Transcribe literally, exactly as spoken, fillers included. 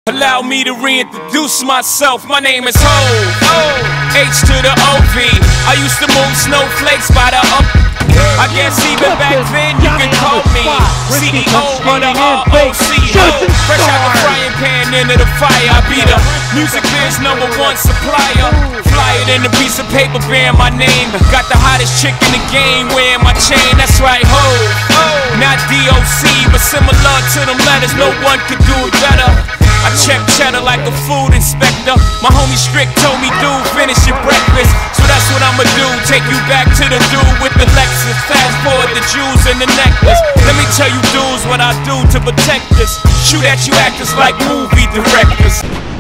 Allow me to reintroduce myself. My name is Ho, H to the O V. I used to move snowflakes by the up. I guess even back then you can call me C E O of the R O C. Ho, fresh out the frying pan into the fire. I be the music biz number one supplier. Fly it in a piece of paper bearing my name. Got the hottest chick in the game wearing my chain. That's right, Ho. Not D O C, but similar to them letters. No one could do it better. I check cheddar like a food inspector. My homie Strick told me, dude, finish your breakfast. So that's what I'ma do, take you back to the dude with the Lexus. Fast forward the jewels and the necklace. Let me tell you dudes what I do to protect us. Shoot at you actors like movie directors.